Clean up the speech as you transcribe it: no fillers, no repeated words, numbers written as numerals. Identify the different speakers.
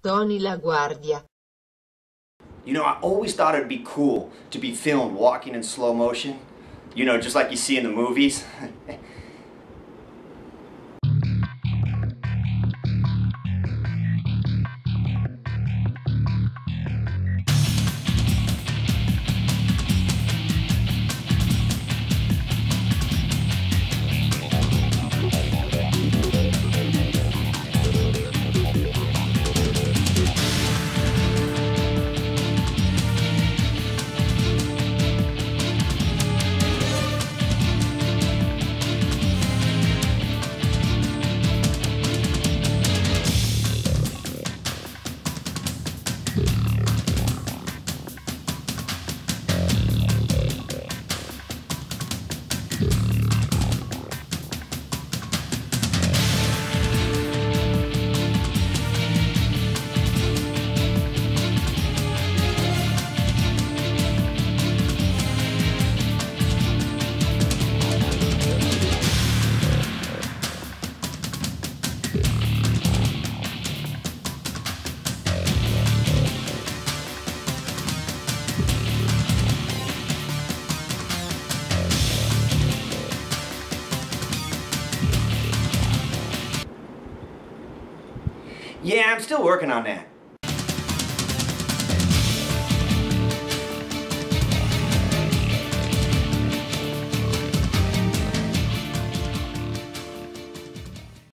Speaker 1: Tony LaGuardia.
Speaker 2: You know, I always thought it'd be cool to be filmed walking in slow motion. You know, just like you see in the movies. Yeah, I'm still working on that.